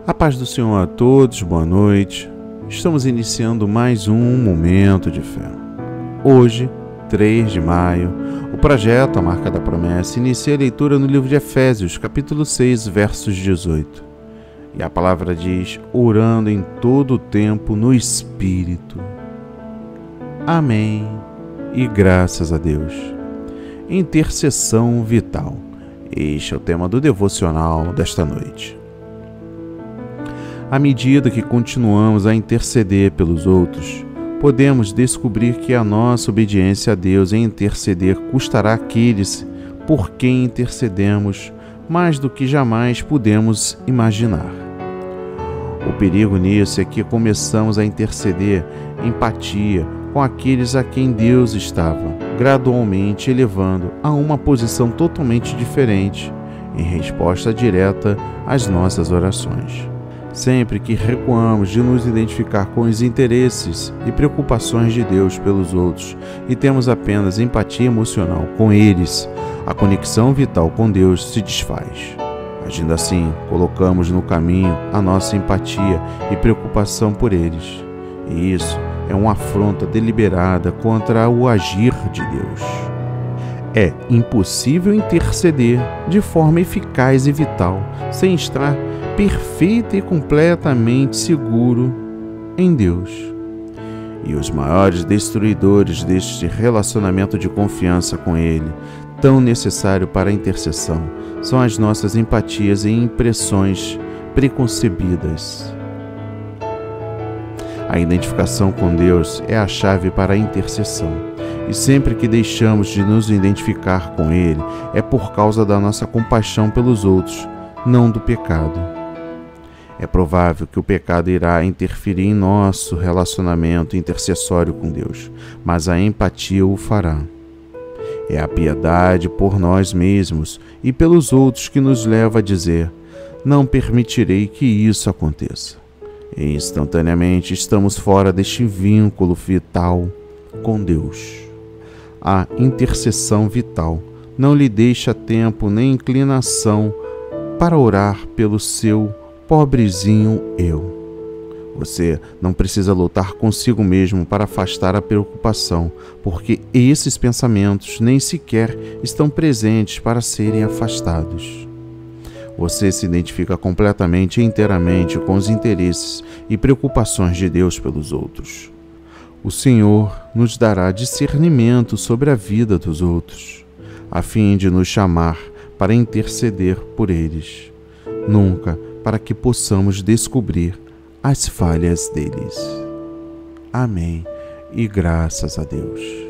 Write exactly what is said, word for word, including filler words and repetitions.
A paz do Senhor a todos, boa noite. Estamos iniciando mais um Momento de Fé. Hoje, três de maio, o projeto A Marca da Promessa inicia a leitura no livro de Efésios, capítulo seis, versos dezoito. E a palavra diz, orando em todo o tempo no Espírito. Amém e graças a Deus. Intercessão vital. Este é o tema do devocional desta noite. À medida que continuamos a interceder pelos outros, podemos descobrir que a nossa obediência a Deus em interceder custará àqueles por quem intercedemos mais do que jamais pudemos imaginar. O perigo nisso é que começamos a interceder empatia com aqueles a quem Deus estava gradualmente elevando a uma posição totalmente diferente em resposta direta às nossas orações. Sempre que recuamos de nos identificar com os interesses e preocupações de Deus pelos outros e temos apenas empatia emocional com eles, a conexão vital com Deus se desfaz. Agindo assim, colocamos no caminho a nossa empatia e preocupação por eles. E isso é uma afronta deliberada contra o agir de Deus. É impossível interceder de forma eficaz e vital sem estar perfeito e completamente seguro em Deus. E os maiores destruidores deste relacionamento de confiança com Ele, tão necessário para a intercessão, são as nossas empatias e impressões preconcebidas. A identificação com Deus é a chave para a intercessão. E sempre que deixamos de nos identificar com Ele, é por causa da nossa compaixão pelos outros, não do pecado. É provável que o pecado irá interferir em nosso relacionamento intercessório com Deus, mas a empatia o fará. É a piedade por nós mesmos e pelos outros que nos leva a dizer, não permitirei que isso aconteça. E instantaneamente estamos fora deste vínculo vital com Deus. A intercessão vital não lhe deixa tempo nem inclinação para orar pelo seu pobrezinho eu. Você não precisa lutar consigo mesmo para afastar a preocupação, porque esses pensamentos nem sequer estão presentes para serem afastados. Você se identifica completamente e inteiramente com os interesses e preocupações de Deus pelos outros. O Senhor nos dará discernimento sobre a vida dos outros, a fim de nos chamar para interceder por eles, nunca para que possamos descobrir as falhas deles. Amém e graças a Deus.